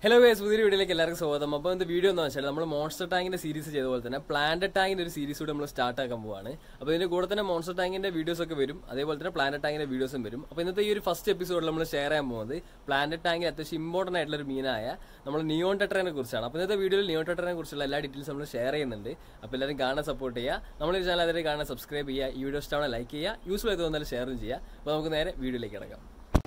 Hello guys, പുതിയൊരു വീഡിയോയിലേക്ക് എല്ലാവർക്കും സ്വാഗതം. അപ്പോൾ ഇന്നത്തെ വീഡിയോ എന്ന് വെച്ചാൽ നമ്മൾ മോൺസ്റ്റർ ടാങ്കിന്റെ സീരീസ് ചെയ്ത പോലെ തന്നെ പ്ലാനറ്റ് ടാങ്കിന്റെ ഒരു സീരീസ് കൂടെ നമ്മൾ സ്റ്റാർട്ട് ആക്കാൻ പോവാണ്. അപ്പോൾ ഇതിന്റെ കൂടെ തന്നെ മോൺസ്റ്റർ ടാങ്കിന്റെ വീഡിയോസ് ഒക്കെ വരും, അതേപോലെ തന്നെ പ്ലാനറ്റ് ടാങ്കിന്റെ വീഡിയോസും വരും. അപ്പോൾ ഇന്നത്തെ ഈ ഒരു ഫസ്റ്റ് എപ്പിസോഡിൽ നമ്മൾ ഷെയർ ചെയ്യാൻ പോകുന്നത് പ്ലാനറ്റ് ടാങ്കിൽ അത്യാവശ്യം ഇമ്പോർട്ടന്റ് ആയിട്ടുള്ള ഒരു മീനായ നമ്മൾ നിയോൺ ടെട്രയെ കുറിച്ചാണ്. അപ്പോൾ ഇന്നത്തെ വീഡിയോയിൽ നിയോൺ ടെട്രയെ കുറിച്ചുള്ള എല്ലാ ഡീറ്റെയിൽസ് നമ്മൾ ഷെയർ ചെയ്യുന്നുണ്ട്. അപ്പോൾ എല്ലാവരും കാണാൻ സപ്പോർട്ട് ചെയ്യുക, നമ്മുടെ ചാനൽ അതിൽ കാണാൻ സബ്സ്ക്രൈബ് ചെയ്യുക, ഈ വീഡിയോ ഇഷ്ടമാണ് ലൈക്ക് ചെയ്യുക, യൂസ്ഫുൾ ആയി തോന്നാലും ഷെയറും ചെയ്യുക. അപ്പോൾ നമുക്ക് നേരെ വീഡിയോയിലേക്ക് കിടക്കാം.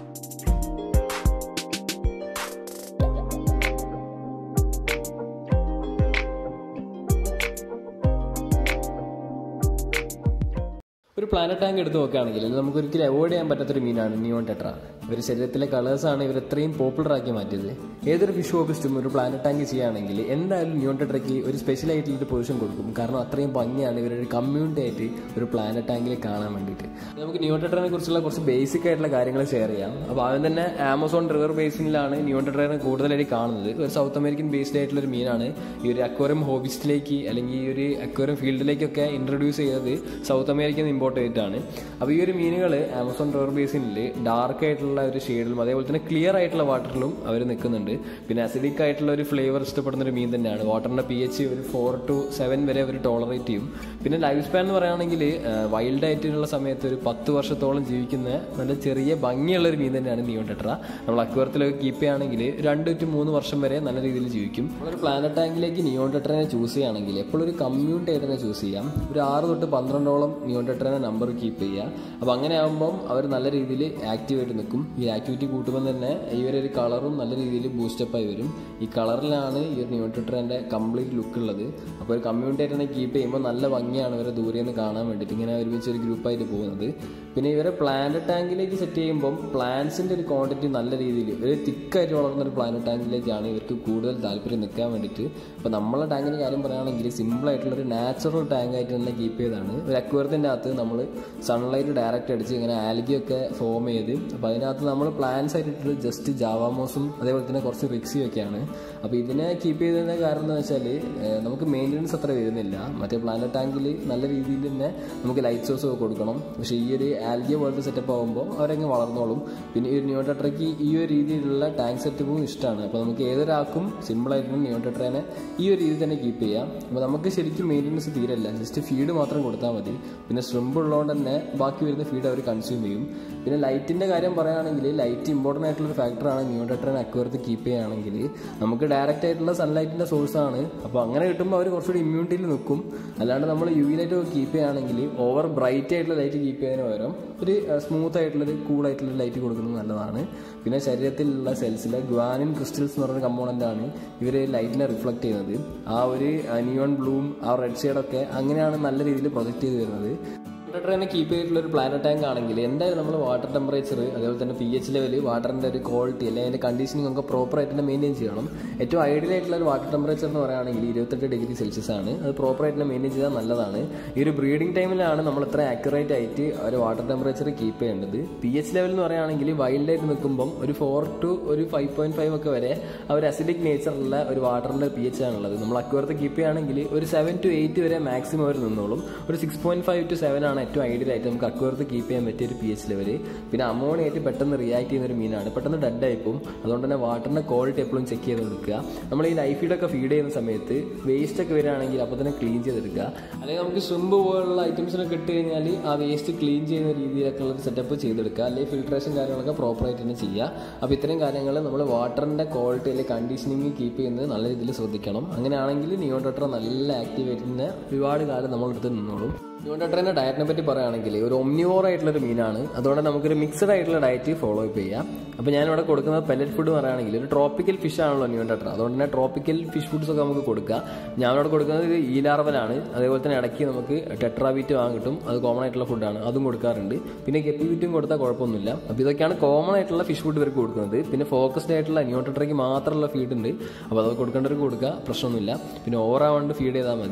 ഒരു പ്ലാനറ്റ് ടാങ്ക് എടുത്ത് നോക്കുകയാണെങ്കിൽ നമുക്ക് ഒരിക്കലും അവോയ്ഡ് ചെയ്യാൻ പറ്റാത്തൊരു മീനാണ് നിയോൺ ടെട്ര. ഇവർ ശരീരത്തിലെ കളേഴ്സാണ് ഇവർ എത്രയും പോപ്പുലർ ആക്കി മാറ്റിയത്. ഏതൊരു ഫിഷ് ഹോബിസ്റ്റും ഒരു പ്ലാനറ്റ് ടാങ്ക് ചെയ്യുകയാണെങ്കിൽ എന്തായാലും നിയോൺ ടെട്രയ്ക്ക് ഒരു സ്പെഷ്യൽ ആയിട്ടുള്ളൊരു പൊസിഷൻ കൊടുക്കും. കാരണം അത്രയും ഭംഗിയാണ് ഇവരൊരു കമ്മ്യൂണിറ്റി ആയിട്ട് ഒരു പ്ലാനറ്റ് ടാങ്കിൽ കാണാൻ വേണ്ടിയിട്ട്. നമുക്ക് നിയോൺ ടെട്രയെ കുറിച്ചുള്ള കുറച്ച് ബേസിക് ആയിട്ടുള്ള കാര്യങ്ങൾ ഷെയർ ചെയ്യാം. അപ്പോൾ ആദ്യം തന്നെ ആമസോൺ റിവർ ബേസിനിലാണ് നിയോൺ ടെട്രയെ കൂടുതലായിട്ട് കാണുന്നത്. ഒരു സൗത്ത് അമേരിക്കൻ ബേസ്ഡ് ആയിട്ടുള്ള ഒരു മീനാണ്. ഈ ഒരു അക്വേറിയം ഹോബിസ്റ്റിലേക്ക് അല്ലെങ്കിൽ ഈ ഒരു അക്വേറിയം ഫീൽഡിലേക്കൊക്കെ ഇൻട്രൊഡ്യൂസ് ചെയ്തത് സൗത്ത് അമേരിക്കൻ ഇമ്പോർട്ട് ചെയ്തിട്ടാണ്. അപ്പോൾ ഈ ഒരു മീനുകൾ ആമസോൺ റിവർ ബേസിനിൽ ഡാർക്ക് ആയിട്ടുള്ള ഒരു ഷെയ്ഡിലും അതേപോലെ തന്നെ ക്ലിയർ ആയിട്ടുള്ള വാട്ടറിലും അവർ നിൽക്കുന്നുണ്ട്. പിന്നെ അസിഡിക് ആയിട്ടുള്ള ഒരു ഫ്ലേവർ ഇഷ്ടപ്പെടുന്ന ഒരു മീൻ തന്നെയാണ്. വാട്ടറിന്റെ pH ഒരു 4 to 7 വരെ അവർ ടോളറേറ്റ് ചെയ്യും. പിന്നെ ലൈഫ് സ്പാൻ എന്ന് പറയുകയാണെങ്കിൽ വൈൽഡ് ആയിട്ടുള്ള സമയത്ത് ഒരു 10 വർഷത്തോളം ജീവിക്കുന്ന നല്ല ചെറിയ ഭംഗിയുള്ള ഒരു മീൻ തന്നെയാണ് നിയോൺ ടെട്ര. നമ്മൾ അക്വേറിയത്തിലൊക്കെ കീപ്പ് ചെയ്യുകയാണെങ്കിൽ 2 to 3 വർഷം വരെ നല്ല രീതിയിൽ ജീവിക്കും. നമ്മളൊരു പ്ലാനറ്റ് ടാങ്കിലേക്ക് നിയോൺ ടെട്രനെ ചൂസ് ചെയ്യുകയാണെങ്കിൽ എപ്പോഴും ഒരു കമ്മ്യൂണിറ്റി ആയിട്ട് തന്നെ ചൂസ് ചെയ്യാം. ഒരു 6 to 12ഓളം നിയോൺ ടെട്രനെ നമ്പർ കീപ്പ് ചെയ്യുക. അപ്പോൾ അങ്ങനെ ആകുമ്പം അവർ നല്ല രീതിയിൽ ആക്റ്റീവായിട്ട് നിൽക്കും. ഈ ആക്ടിവിറ്റി കൂട്ടുമ്പോൾ തന്നെ ഇവരൊരു കളറും നല്ല രീതിയിൽ ബൂസ്റ്റപ്പായി വരും. ഈ കളറിലാണ് ഈ ഒരു നിയോൺ ടെട്രേൻ്റെ കംപ്ലീറ്റ് ലുക്ക് ഉള്ളത്. അപ്പോൾ ഒരു കമ്മ്യൂണിറ്റി ആയിട്ട് തന്നെ കീപ്പ് ചെയ്യുമ്പോൾ നല്ല ഭംഗിയാണ് ഇവരെ ദൂരെ നിന്ന് കാണാൻ വേണ്ടിയിട്ട് ഇങ്ങനെ ഒരുമിച്ച് ഒരു ഗ്രൂപ്പായിട്ട് പോകുന്നത്. പിന്നെ ഇവരെ പ്ലാനറ്റ് ടാങ്കിലേക്ക് സെറ്റ് ചെയ്യുമ്പം പ്ലാന്റ്സിൻ്റെ ഒരു ക്വാണ്ടിറ്റി നല്ല രീതിയിൽ ഒരു തിക്കായിട്ട് വളർന്ന ഒരു പ്ലാനറ്റ് ടാങ്കിലേക്കാണ് ഇവർക്ക് കൂടുതൽ താല്പര്യം നിൽക്കാൻ വേണ്ടിയിട്ട്. അപ്പോൾ നമ്മളെ ടാങ്കിൻ്റെ കാര്യം പറയുകയാണെങ്കിൽ സിമ്പിളായിട്ടുള്ളൊരു നാച്ചുറൽ ടാങ്കായിട്ട് തന്നെ കീപ്പ് ചെയ്താണ്. ഒരു അക്വേറിയത്തിൻ്റെ അകത്ത് നമ്മൾ സൺലൈറ്റ് ഡയറക്റ്റ് അടിച്ച് ഇങ്ങനെ ആൽഗിയൊക്കെ ഫോം ചെയ്ത് അപ്പോൾ അതിനകത്ത് നമ്മൾ പ്ലാന്റ്സ് ആയിട്ട് ജസ്റ്റ് ജാവാമോസും അതേപോലെ തന്നെ കുറച്ച് റിക്സിയും ഒക്കെയാണ്. അപ്പോൾ ഇതിനെ കീപ്പ് ചെയ്തതിൻ്റെ കാരണം എന്ന് വെച്ചാൽ നമുക്ക് മെയിൻ്റനൻസ് അത്ര വരുന്നില്ല. മറ്റേ പ്ലാനറ്റ് ടാങ്കിൽ നല്ല രീതിയിൽ തന്നെ നമുക്ക് ലൈറ്റ് സോഴ്സ് ഒക്കെ കൊടുക്കണം. പക്ഷേ ഈ ഒരു ആൽഗിയ പോലത്തെ സെറ്റപ്പ് ആകുമ്പോൾ അവരങ്ങ് വളർന്നോളും. പിന്നെ ഈ ഒരു നിയോൺ ടെട്രയ്ക്ക് ഈ ഒരു രീതിയിലുള്ള ടാങ്ക് സെറ്റപ്പും ഇഷ്ടമാണ്. അപ്പോൾ നമുക്ക് ഏതൊരാൾക്കും സിമ്പിളായിട്ട് നിയോൺ ടെട്രേനെ ഈ ഒരു രീതിയിൽ തന്നെ കീപ്പ് ചെയ്യാം. അപ്പോൾ നമുക്ക് ശരിക്കും മെയിൻ്റനൻസ് തീരല്ല, ജസ്റ്റ് ഫീഡ് മാത്രം കൊടുത്താൽ മതി. പിന്നെ സ്ട്രിമ്പ് ഉള്ളതുകൊണ്ട് തന്നെ ബാക്കി വരുന്ന ഫീഡ് അവർ കൺസ്യൂം ചെയ്യും. പിന്നെ ലൈറ്റിൻ്റെ കാര്യം പറയുകയാണെങ്കിൽ ലൈറ്റ് ഇമ്പോർട്ടൻ്റ് ആയിട്ടുള്ളൊരു ഫാക്ടറാണ്. നിയോൺ ടെട്രേനെ അക്വേറിയത്തിൽ കീപ്പ് ചെയ്യുകയാണെങ്കിൽ നമുക്ക് ഡയറക്റ്റ് ആയിട്ടുള്ള സൺലൈറ്റിൻ്റെ സോഴ്സാണ്. അപ്പോൾ അങ്ങനെ കിട്ടുമ്പോൾ അവർ കുറച്ചുകൂടി ഇമ്മ്യൂണിറ്റിയിൽ നിൽക്കും. അല്ലാണ്ട് നമ്മൾ യു വി ലൈറ്റ് കീപ്പ് ചെയ്യുകയാണെങ്കിൽ ഓവർ ബ്രൈറ്റ് ആയിട്ടുള്ള ലൈറ്റ് കീപ്പ് ചെയ്യുന്നതിന് പകരം ഒരു സ്മൂത്ത് ആയിട്ടുള്ളൊരു കൂളായിട്ടുള്ള ലൈറ്റ് കൊടുക്കുന്നത് നല്ലതാണ്. പിന്നെ ശരീരത്തിലുള്ള സെൽസിലെ ഗ്വാനിൻ ക്രിസ്റ്റൽസ് എന്ന് പറയുന്ന കമ്പോണൻ്റാണ് ഇവർ ലൈറ്റിനെ റിഫ്ലക്ട് ചെയ്യുന്നത്. ആ ഒരു നിയോൺ ബ്ലൂം ആ റെഡ് ഷെയ്ഡൊക്കെ അങ്ങനെയാണ് നല്ല രീതിയിൽ പ്രൊജക്റ്റ് ചെയ്ത് വരുന്നത്. ടെട്രേനെ കീപ്പ് ചെയ്തിട്ടുള്ള ഒരു പ്ലാനറ്റ് ടാങ്ക് ആണെങ്കിൽ എന്തായാലും നമ്മൾ വാട്ടർ ടെമ്പറേച്ചർ അതേപോലെ തന്നെ pH ലെവൽ വാട്ടറിൻ്റെ ഒരു ക്വാളിറ്റി അല്ലെങ്കിൽ അതിൻ്റെ കണ്ടീഷനിങ് ഒക്കെ പ്രോപ്പറായിട്ട് തന്നെ മെയിൻറ്റെയിൻ ചെയ്യണം. ഏറ്റവും ഐഡിയൽ ആയിട്ടുള്ള ഒരു വാട്ടർ ടെമ്പറേച്ചർ എന്ന് പറയുകയാണെങ്കിൽ 28 degree Celsius ആണ്. അത് പ്രോപ്പറായിട്ട് തന്നെ മെയിൻറ്റെയിൻ ചെയ്താൽ നല്ലതാണ്. ഈ ഒരു ബ്രീഡിംഗ് ടൈമിലാണ് നമ്മൾ ഇത്ര ആക്യുറേറ്റ് ആയിട്ട് ഒരു വാട്ടർ ടെമ്പറേച്ചർ കീപ്പ് ചെയ്യേണ്ടത്. pH ലെവൽ എന്ന് പറയുകയാണെങ്കിൽ വൈൽഡായിട്ട് നിൽക്കുമ്പം ഒരു 4 to 5.5 ഒക്കെ വരെ ആ ഒരു അസിഡിക് നേച്ചറുള്ള ഒരു വാട്ടറിൻ്റെ pH ആണുള്ളത്. നമ്മൾ അക്വേറിയത്തിൽ കീപ്പ് ചെയ്യുകയാണെങ്കിൽ ഒരു 7 to 8 വരെ മാക്സിമം അവർ നിന്നോളും. ഒരു 6.5 to 7 ആണ് ഏറ്റവും ഐഡിയൽ ആയിട്ട് നമുക്ക് അക്വേറിയത്തിൽ കീപ്പ് ചെയ്യാൻ പറ്റിയ ഒരു pH ലെവൽ. പിന്നെ അമോണിയായിട്ട് പെട്ടെന്ന് റിയാക്ട് ചെയ്യുന്ന ഒരു മീനാണ്, പെട്ടെന്ന് ഡെഡ് ആയിപ്പോവും. അതുകൊണ്ട് തന്നെ വാട്ടറിൻ്റെ ക്വാളിറ്റി എപ്പോഴും ചെക്ക് ചെയ്ത് കൊടുക്കുക. നമ്മൾ ഈ ലൈഫ് ഫീഡൊക്കെ ഫീഡ് ചെയ്യുന്ന സമയത്ത് വേസ്റ്റ് ഒക്കെ വരികയാണെങ്കിൽ അപ്പോൾ തന്നെ ക്ലീൻ ചെയ്തെടുക്കുക. അല്ലെങ്കിൽ നമുക്ക് ഷ്രിമ്പ് പോലുള്ള ഐറ്റംസിനൊക്കെ ഇട്ട് കഴിഞ്ഞാൽ ആ വേസ്റ്റ് ക്ലീൻ ചെയ്യുന്ന രീതിയിലൊക്കെ ഉള്ളൊരു സെറ്റപ്പ് ചെയ്തെടുക്കുക. അല്ലെങ്കിൽ ഫിൽട്രേഷൻ കാര്യങ്ങളൊക്കെ പ്രോപ്പറായിട്ട് തന്നെ ചെയ്യുക. അപ്പോൾ ഇത്തരം കാര്യങ്ങൾ നമ്മൾ വാട്ടറിൻ്റെ ക്വാളിറ്റി അല്ലെങ്കിൽ കണ്ടീഷനിങ് കീപ്പ് ചെയ്യുന്നത് നല്ല രീതിയിൽ ശ്രദ്ധിക്കണം. അങ്ങനെയാണെങ്കിൽ നിയോൺ ടെട്ര നല്ല ആക്റ്റീവായിട്ട് തന്നെ ഒരുപാട് കാലം നമ്മളെടുത്ത് നിന്നോളും. നിയോൺ ടെട്രേൻ്റെ ഡയറ്റിനെ പറ്റി പറയുകയാണെങ്കിൽ ഒരു ഒമ്നിവോർ ആയിട്ടുള്ളൊരു മീനാണ്. അതുകൊണ്ട് നമുക്കൊരു മിക്സഡ് ആയിട്ടുള്ള ഡയറ്റ് ഫോളോ അപ്പ് ചെയ്യാം. അപ്പോൾ ഞാനിവിടെ കൊടുക്കുന്നത് പെല്ലറ്റ് ഫുഡ് പറയുകയാണെങ്കിൽ ഒരു ട്രോപ്പിക്കൽ ഫിഷ് ആണല്ലോ നിയോൺ ടെട്ര. അതുകൊണ്ട് തന്നെ ട്രോപ്പിക്കൽ ഫിഷ് ഫുഡ്സ് ഒക്കെ നമുക്ക് കൊടുക്കാം. ഞാനിവിടെ കൊടുക്കുന്നത് ഇത് ഈലാർവലാണ്. അതേപോലെ തന്നെ ഇടയ്ക്ക് നമുക്ക് ടെട്രാ ബീറ്റ് വാങ്ങാൻ കിട്ടും, അത് കോമൺ ആയിട്ടുള്ള ഫുഡാണ്, അതും കൊടുക്കാറുണ്ട്. പിന്നെ ഗപ്പി ബീറ്റും കൊടുത്താൽ കുഴപ്പമൊന്നുമില്ല. അപ്പോൾ ഇതൊക്കെയാണ് കോമൺ ആയിട്ടുള്ള ഫിഷ് ഫുഡ് ഇവർക്ക് കൊടുക്കുന്നത്. പിന്നെ ഫോക്കസ്ഡ് ആയിട്ടുള്ള നിയോൺ ടെട്രയ്ക്ക് മാത്രമുള്ള ഫീഡ് ഉണ്ട്. അപ്പോൾ അത് കൊടുക്കേണ്ടവർക്ക് കൊടുക്കുക, പ്രശ്നമൊന്നുമില്ല. പിന്നെ ഓവറാവാണ്ട് ഫീഡ് ചെയ്താൽ മതി.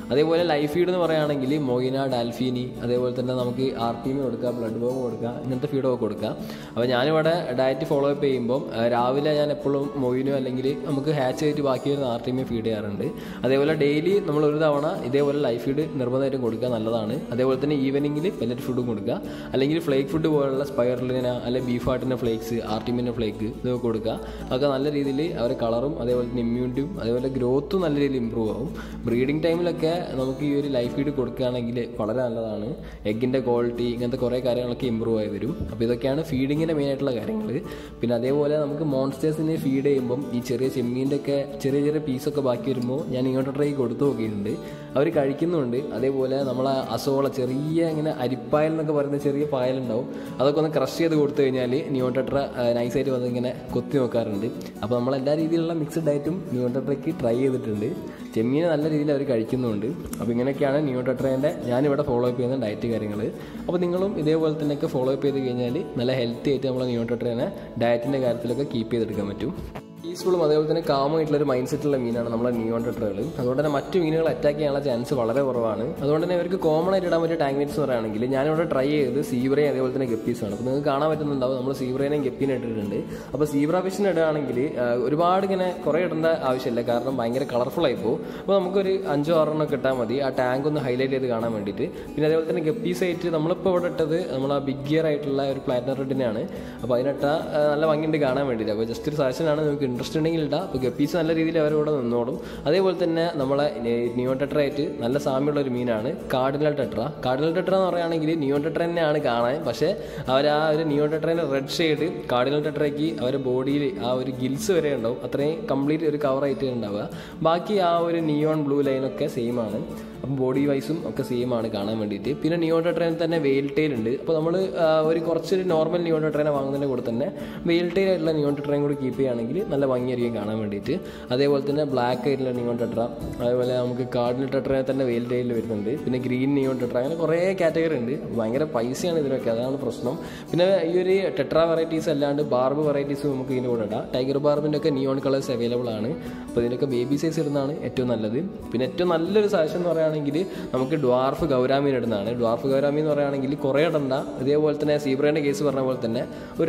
അതേപോലെ ലൈഫ് ഫീഡ് എന്ന് പറയുകയാണെങ്കിൽ മൊയിന, ഡാൽഫീനി, അതേപോലെ തന്നെ നമുക്ക് RTM കൊടുക്കാം, ബ്ലഡ് ബോം കൊടുക്കാം, ഇങ്ങനത്തെ ഫീഡൊക്കെ കൊടുക്കാം. അപ്പോൾ ഞാനിവിടെ ഡയറ്റ് ഫോളോ അപ്പ് ചെയ്യുമ്പം രാവിലെ ഞാൻ എപ്പോഴും മൊയിനോ അല്ലെങ്കിൽ നമുക്ക് ഹാച്ച് ആയിട്ട് ബാക്കി വരുന്ന RTM ഫീഡ് ചെയ്യാറുണ്ട്. അതേപോലെ ഡെയിലി നമ്മൾ ഒരു തവണ ഇതേപോലെ ലൈഫ് ഫീഡ് നിർബന്ധമായിട്ടും കൊടുക്കുക, നല്ലതാണ്. അതേപോലെ തന്നെ ഈവനിങ്ങിൽ പെല്ലറ്റ് ഫുഡും കൊടുക്കുക, അല്ലെങ്കിൽ ഫ്ലേക്ക് ഫുഡ് പോലുള്ള സ്പൈറലിന അല്ലെങ്കിൽ ബീഫ് ആട്ടിൻ്റെ ഫ്ലേക്സ്, RTMൻ്റെ ഫ്ലേക്ക് ഇതൊക്കെ കൊടുക്കുക. അതൊക്കെ നല്ല രീതിയിൽ അവരെ കളറും അതേപോലെ തന്നെ ഇമ്മ്യൂണിറ്റിയും അതേപോലെ ഗ്രോത്തും നല്ല രീതിയിൽ ഇമ്പ്രൂവ് ആവും. ബ്രീഡിംഗ് ടൈമിലൊക്കെ നമുക്ക് ഈ ഒരു ലൈഫ് ഫീഡ് കൊടുക്കുകയാണെങ്കിൽ വളരെ നല്ലതാണ്. എഗ്ഗിൻ്റെ ക്വാളിറ്റി ഇങ്ങനത്തെ കുറേ കാര്യങ്ങളൊക്കെ ഇമ്പ്രൂവ് ആയി വരും. അപ്പോൾ ഇതൊക്കെയാണ് ഫീഡിങ്ങിൻ്റെ മെയിനായിട്ടുള്ള കാര്യങ്ങൾ. പിന്നെ അതേപോലെ നമുക്ക് മോൺസ്റ്റേഴ്സിനെ ഫീഡ് ചെയ്യുമ്പം ഈ ചെറിയ ചെമ്മീൻ്റെ ഒക്കെ ചെറിയ ചെറിയ പീസൊക്കെ ബാക്കി വരുമ്പോൾ ഞാൻ ഇങ്ങോട്ട് ട്രൈ കൊടുത്തു നോക്കിയിട്ടുണ്ട്. അവർ കഴിക്കുന്നുണ്ട്. അതേപോലെ നമ്മളെ അസോള ചെറിയ ഇങ്ങനെ അരിപ്പായൽ എന്നൊക്കെ പറയുന്ന ചെറിയ പായലുണ്ടാവും, അതൊക്കെ ഒന്ന് ക്രഷ് ചെയ്ത് കൊടുത്തു കഴിഞ്ഞാൽ നിയോൺ ടെട്ര നൈസായിട്ട് വന്ന് ഇങ്ങനെ കൊത്തി നോക്കാറുണ്ട്. അപ്പോൾ നമ്മളെല്ലാ രീതിയിലുള്ള മിക്സ്ഡ് ഡയറ്റും നിയോൺ ടെട്രയ്ക്ക് ട്രൈ ചെയ്തിട്ടുണ്ട്. ചെമ്മീനെ നല്ല രീതിയിൽ അവർ കഴിക്കുന്നുണ്ട്. അപ്പോൾ ഇങ്ങനെയൊക്കെയാണ് നിയോൺ ടെട്രേൻ്റെ ഞാനിവിടെ ഫോളോ അപ്പ് ചെയ്യുന്ന ഡയറ്റ് കാര്യങ്ങൾ. അപ്പോൾ നിങ്ങളും ഇതേപോലെ തന്നെയൊക്കെ ഫോളോ അപ്പ് ചെയ്ത് കഴിഞ്ഞാൽ നല്ല ഹെൽത്തി ആയിട്ട് നമ്മളെ നിയോൺ ടെട്രേനെ ഡയറ്റിൻ്റെ കാര്യത്തിലൊക്കെ കീപ്പ് ചെയ്തെടുക്കാൻ പറ്റും. പീസ്ഫുള്ളും അതേപോലെ തന്നെ കാമായിട്ടുള്ളൊരു മൈൻഡ് സെറ്റുള്ള മീനാണ് നമ്മളെ നിയോൺ ടെട്രകൾ. അതുകൊണ്ട് തന്നെ മറ്റു മീനുകൾ അറ്റാക്ക് ചെയ്യാനുള്ള ചാൻസ് വളരെ കുറവാണ്. അതുകൊണ്ട് തന്നെ ഇവർക്ക് കോമൺ ആയിട്ട് ഇടാൻ പറ്റിയ ടാങ്ക് മീറ്റ്സ് എന്ന് പറയുകയാണെങ്കിൽ ഞാനിവിടെ ട്രൈ ചെയ്ത് സീബ്രയും അതേപോലെ തന്നെ ഗപ്പീസാണ്. അപ്പോൾ നിങ്ങൾക്ക് കാണാൻ പറ്റുന്നുണ്ടാവും നമ്മൾ സീബ്രേനെയും ഗപ്പീനെ ഇട്ടിട്ടുണ്ട്. അപ്പോൾ സീബ്ര ഫിഷിനെ ഇടുകയാണെങ്കിൽ ഒരുപാട് ഇങ്ങനെ കുറേ ഇടേണ്ട ആവശ്യമില്ല, കാരണം ഭയങ്കര കളർഫുൾ ആയിപ്പോൾ. അപ്പോൾ നമുക്കൊരു 5-6 ഇട്ടാൽ മതി, ആ ടാങ്ക് ഒന്ന് ഹൈലൈറ്റ് ചെയ്ത് കാണാൻ വേണ്ടിയിട്ട്. പിന്നെ അതേപോലെ തന്നെ ഗപ്പീസായിട്ട് നമ്മളിപ്പോൾ ഇവിടെ ഇട്ടത് നമ്മൾ ആ ബിഗ് ഗിയർ ആയിട്ടുള്ള ഒരു പ്ലാറ്റിനം റെഡിനെയാണ്. അപ്പോൾ അതിനിട്ട നല്ല ഭംഗിയുണ്ട് കാണാൻ വേണ്ടിയിട്ട്. അപ്പോൾ ജസ്റ്റ് ഒരു സജഷനാണ്, നിങ്ങൾക്ക് ഇൻട്രസ്റ്റ് ഉണ്ടെങ്കിൽ ഇടാം. അപ്പോൾ ഗപ്പീസ് നല്ല രീതിയിൽ അവരിവിടെ നിന്നോളും. അതേപോലെ തന്നെ നമ്മളെ നിയോൺ ടെട്ര ആയിട്ട് നല്ല സാമ്യമുള്ള ഒരു മീനാണ് കാർഡിനൽ ടെട്ര. കാർഡിനൽ ടെട്ര എന്ന് പറയുകയാണെങ്കിൽ നിയോൺ ടെട്ര തന്നെയാണ് കാണാൻ, പക്ഷേ അവർ ആ ഒരു നിയോൺ ടെട്രേൻ്റെ റെഡ് ഷെയ്ഡ് കാർഡിനൽ ടെട്രയ്ക്ക് അവരുടെ ബോഡിയിൽ ആ ഒരു ഗിൽസ് വരെ ഉണ്ടാവും, അത്രയും കംപ്ലീറ്റ് ഒരു കവറായിട്ട് ഉണ്ടാവുക. ബാക്കി ആ ഒരു നിയോൺ ബ്ലൂ ലൈനൊക്കെ സെയിം ആണ്. അപ്പം ബോഡി വൈസും ഒക്കെ സെയിം ആണ് കാണാൻ വേണ്ടിയിട്ട്. പിന്നെ നിയോൺ ടെട്രയിൽ തന്നെ വെയിൽ ടെയിൽ ഉണ്ട്. അപ്പോൾ നമ്മൾ ഒരു കുറച്ചൊരു നോർമൽ നിയോൺ ടെട്രേനെ വാങ്ങുന്നതിൻ്റെ കൂടെ തന്നെ വെയിൽ ടെയിൽ ആയിട്ടുള്ള നിയോൺ ടെട്രയും കൂടി കീപ്പ് ചെയ്യുകയാണെങ്കിൽ നല്ല ഭംഗിയായിരിക്കും കാണാൻ വേണ്ടിയിട്ട്. അതേപോലെ തന്നെ ബ്ലാക്ക് ആയിട്ടുള്ള നിയോൺ ടെട്ര, അതേപോലെ നമുക്ക് കാർഡിനൽ ടെട്രയെ തന്നെ വെയിൽ ടെയിൽ വരുന്നുണ്ട്. പിന്നെ ഗ്രീൻ നിയോൺ ടെട്ര, അങ്ങനെ കുറേ കാറ്റഗറി ഉണ്ട്. ഭയങ്കര പൈസയാണ് ഇതിനൊക്കെ, അതാണ് പ്രശ്നം. പിന്നെ ഈ ഒരു ടെട്ര വെറൈറ്റീസ് അല്ലാണ്ട് ബാർബ് വെറൈറ്റീസും നമുക്ക് ഇതിൻ്റെ കൂടെ ഇടാം. ടൈഗർ ബാർബിൻ്റെ ഒക്കെ നിയോൺ കളേഴ്സ് അവൈലബിൾ ആണ്. അപ്പോൾ ഇതിനൊക്കെ ബേബി സൈസ് ഇടുന്നതാണ് ഏറ്റവും നല്ലത്. പിന്നെ ഏറ്റവും നല്ലൊരു സജഷൻ എന്ന് പറയുകയാണെങ്കിൽ നമുക്ക് ഡ്വാർഫ് ഗൗരാമീൻ ഇടുന്നതാണ്. ഡ്വാർഫ് ഗൗരാമി എന്ന് പറയുകയാണെങ്കിൽ കുറേ ഇടണ്ട. ഇതേപോലെ തന്നെ സീബ്രേൻ്റെ കേസ് പറഞ്ഞ പോലെ തന്നെ ഒരു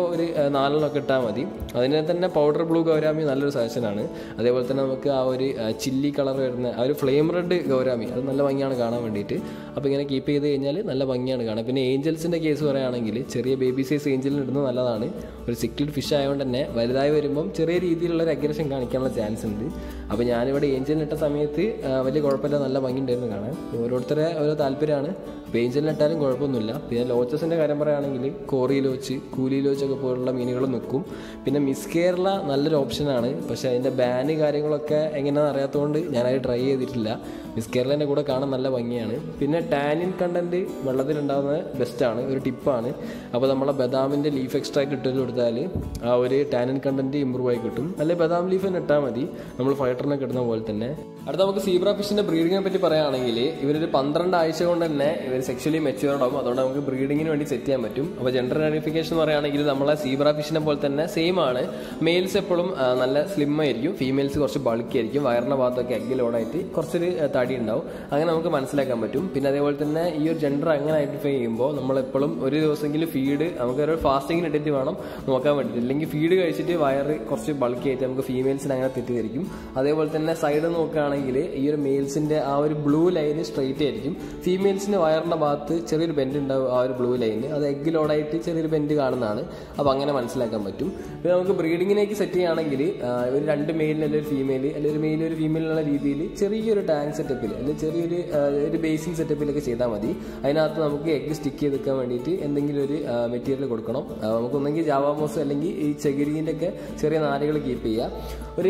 2-4 ഇട്ടാൽ മതി. അതിനെ തന്നെ പൗഡർ ബ്ലൂ ഗൗരാമി നല്ലൊരു സജഷനാണ്. അതേപോലെ തന്നെ നമുക്ക് ആ ഒരു ചില്ലി കളർ വരുന്ന ആ ഒരു ഫ്ലെയിം റെഡ് ഗൗരാമി, അത് നല്ല ഭംഗിയാണ് കാണാൻ വേണ്ടിയിട്ട്. അപ്പോൾ ഇങ്ങനെ കീപ്പ് ചെയ്ത് കഴിഞ്ഞാൽ നല്ല ഭംഗിയാണ് കാണാൻ. പിന്നെ ഏഞ്ചൽസിൻ്റെ കേസ് പറയുകയാണെങ്കിൽ ചെറിയ ബേബി സൈസ് ഏഞ്ചലിന് ഇടുന്നത് നല്ലതാണ്. ഒരു സിക്ലിഡ് ഫിഷ് ആയതുകൊണ്ട് തന്നെ വലുതായി വരുമ്പം ചെറിയ രീതിയിലുള്ള ഒരു അഗ്രഷൻ കാണിക്കാനുള്ള ചാൻസ് ഉണ്ട്. അപ്പോൾ ഞാനിവിടെ ഏഞ്ചലിനിട്ട സമയത്ത് വലിയ കുഴപ്പമില്ല, നല്ല ഭംഗി ഉണ്ടായിരുന്നു കാണാൻ. ഓരോരുത്തരെ ഓരോ താല്പര്യമാണ്. ഏഞ്ചലിനിട്ടാലും കുഴപ്പമൊന്നുമില്ല. പിന്നെ ലോച്ചസിൻ്റെ കാര്യം പറയുകയാണെങ്കിൽ കോറി ലോച്ച്, കൂലി ലോച്ചൊക്കെ പോലുള്ള മീനുകൾ നിൽക്കും. പിന്നെ മിസ് കേരള നല്ലൊരു ഓപ്ഷനാണ്, പക്ഷേ അതിൻ്റെ ബാന് കാര്യങ്ങളൊക്കെ എങ്ങനെയാണെന്ന് അറിയാത്തതുകൊണ്ട് ഞാനത് ട്രൈ ചെയ്തിട്ടില്ല. മിസ് കേരളേൻ്റെ കൂടെ കാണാൻ നല്ല ഭംഗിയാണ്. പിന്നെ ടാനിൻ കണ്ടൻറ്റ് വെള്ളത്തിലുണ്ടാകുന്നത് ബെസ്റ്റാണ്, ഒരു ടിപ്പാണ്. അപ്പോൾ നമ്മളെ ബദാമിൻ്റെ ലീഫ് എക്സ്ട്രാക്ട് ഇട്ട് കൊടുത്താൽ ആ ഒരു ടാനിൻ കണ്ടൻറ്റ് ഇമ്പ്രൂവ് ആയി കിട്ടും. അല്ലെങ്കിൽ ബദാം ലീഫ് തന്നെ ഇട്ടാൽ മതി, നമ്മൾ ഫൈറ്ററിനൊക്കെ ഇടുന്ന പോലെ തന്നെ. അടുത്ത നമുക്ക് സീബ്ര ഫിഷിൻ്റെ ബ്രീഡിങ്ങിനെ പറ്റി പറയുകയാണെങ്കിൽ ഇവരൊരു 12 ആഴ്ച കൊണ്ട് തന്നെ ഇവർ സെക്ഷലി മെച്യൂർഡ് ആകും. അതുകൊണ്ട് നമുക്ക് ബ്രീഡിങ്ങിന് വേണ്ടി സെറ്റ് ചെയ്യാൻ പറ്റും. അപ്പോൾ ജെൻഡർ ഐഡന്റിഫിക്കേഷൻ എന്ന് പറയുകയാണെങ്കിൽ നമ്മളെ സീബ്ര ഫിഷിനെ പോലെ തന്നെ സെയിം ആണ്. മെയിൽസ് എപ്പോഴും നല്ല സ്ലിം ആയിരിക്കും, ഫീമെയിൽസ് കുറച്ച് ബൾക്കി ആയിരിക്കും. വയറിൻ്റെ ഭാഗത്തൊക്കെ എഗ് ലോഡായിട്ട് കുറച്ചൊരു തടി ഉണ്ടാവും. അങ്ങനെ നമുക്ക് മനസ്സിലാക്കാൻ പറ്റും. പിന്നെ അതേപോലെ തന്നെ ഈ ഒരു ജെൻഡർ അങ്ങനെ ഐഡന്റിഫൈ ചെയ്യുമ്പോൾ നമ്മളെപ്പോഴും ഒരു ദിവസമെങ്കിലും ഫീഡ് നമുക്ക് ഒരു ഫാസ്റ്റിങ്ങിന് ഇട്ടിട്ട് വേണം നോക്കാൻ വേണ്ടിയിട്ട്. ഇല്ലെങ്കിൽ ഫീഡ് കഴിച്ചിട്ട് വയറ് കുറച്ച് ബൾക്കി ആയിട്ട് നമുക്ക് ഫീമെയിൽസിന് അങ്ങനെ തെറ്റിദ്ധരിക്കും. അതേപോലെ തന്നെ സൈഡ് നോക്കുകയാണെങ്കിൽ ഈ ഒരു മെയിൽസിൻ്റെ ആ ഒരു ബ്ലൂ ലൈന് സ്ട്രെയിറ്റ് ആയിരിക്കും. ഫീമെയിൽസിന് വയറിൻ്റെ ഭാഗത്ത് ചെറിയൊരു ബെൻഡ് ഉണ്ടാവും. ആ ഒരു ബ്ലൂ ലൈന് അത് എഗ് ലോഡായിട്ട് ചെറിയൊരു ബെൻഡ് കാണുന്നതാണ്. അപ്പോൾ അങ്ങനെ മനസ്സിലാക്കാൻ പറ്റും. പിന്നെ നമുക്ക് ബ്രീഡിങ്ങിലേക്ക് സെറ്റ് ചെയ്യുകയാണെങ്കിൽ ഒരു 2 മെയിലിന് അല്ലെങ്കിൽ ഒരു ഫീമെയിൽ അല്ലെങ്കിൽ ഒരു മെയിൽ ഒരു ഫീമെയിൽ എന്നുള്ള രീതിയിൽ ചെറിയൊരു ടാങ്ക് സെറ്റപ്പിൽ അല്ലെങ്കിൽ ചെറിയൊരു ഒരു ബേസിക് സെറ്റപ്പിലൊക്കെ ചെയ്താൽ മതി. അതിനകത്ത് നമുക്ക് എഗ് സ്റ്റിക്ക് ചെയ്ത് വെക്കാൻ വേണ്ടിയിട്ട് എന്തെങ്കിലും ഒരു മെറ്റീരിയൽ കൊടുക്കണം. നമുക്കൊന്നെങ്കിൽ ജാവാമോസ് അല്ലെങ്കിൽ ഈ ചകിരീൻ്റെ ഒക്കെ ചെറിയ നാരുകൾ കീപ്പ് ചെയ്യുക. ഒരു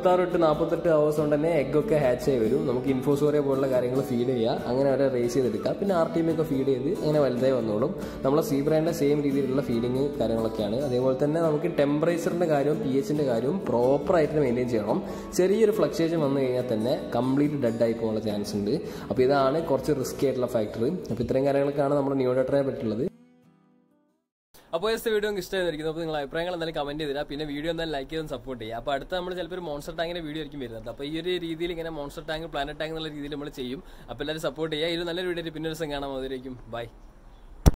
36-48 ഹവേഴ്സ് കൊണ്ട് തന്നെ എഗ്ഗൊക്കെ ഹാച്ച് ആയി വരും. നമുക്ക് ഇൻഫോസോറിയ പോലുള്ള കാര്യങ്ങൾ ഫീഡ് ചെയ്യുക, അങ്ങനെ അവരെ റേസ് ചെയ്തെടുക്കുക. പിന്നെ RTM ഒക്കെ ഫീഡ് ചെയ്ത് അങ്ങനെ വലുതായി വന്നോളും. നമ്മളെ സീബ്രേൻ്റെ സെയിം രീതിയിലുള്ള ഫീഡിങ് കാര്യങ്ങളൊക്കെയാണ്. അതേപോലെ തന്നെ നമുക്ക് ടെമ്പറേച്ചറിൻ്റെ കാര്യവും pHൻ്റെ കാര്യവും പ്രോപ്പറായിട്ട് മെയിൻറ്റെയിൻ ചെയ്യണം. ചെറിയൊരു ഫ്ലക്ച്വേഷൻ വന്നു കഴിഞ്ഞാൽ തന്നെ കംപ്ലീറ്റ് ഡെഡ് ആയി പോകാനുള്ള ചാൻസ് ഉണ്ട്. അപ്പോൾ ഇതാണ് കുറച്ച് റിസ്കി ആയിട്ടുള്ള ഫാക്ടർ. അപ്പോൾ ഇത്രയും കാര്യങ്ങളൊക്കെയാണ് നമ്മുടെ നിയോൺ ടെട്രയെ പറ്റുള്ളത്. അപ്പോൾ വീഡിയോ ഇഷ്ടമായിരിക്കുന്നു. അപ്പോൾ നിങ്ങൾ അഭിപ്രായങ്ങൾ എന്തായാലും കമന്റ് ചെയ്തില്ല. പിന്നെ വീഡിയോ എന്തായാലും ലൈക്ക് ചെയ്ത് സപ്പോർട്ട് ചെയ്യുക. അപ്പോൾ അടുത്ത നമ്മൾ ചിലപ്പോൾ ഒരു മോൺസ്റ്റർ ടാങ്കിന്റെ വീഡിയോ ആയിരിക്കും വരുന്നത്. അപ്പോൾ ഈ ഒരു രീതിയിൽ ഇങ്ങനെ മോൺസ്റ്റർ ടാങ്ക് പ്ലാനറ്റ് ടാങ്ക് എന്നുള്ള രീതിയിൽ നമ്മൾ ചെയ്യും. അപ്പോൾ എല്ലാവരും സപ്പോർട്ട് ചെയ്യുക. ഇത് നല്ലൊരു വീഡിയോ പിന്നെ ഒരു ദിവസം കാണാം. അതിലേക്കും ബൈ.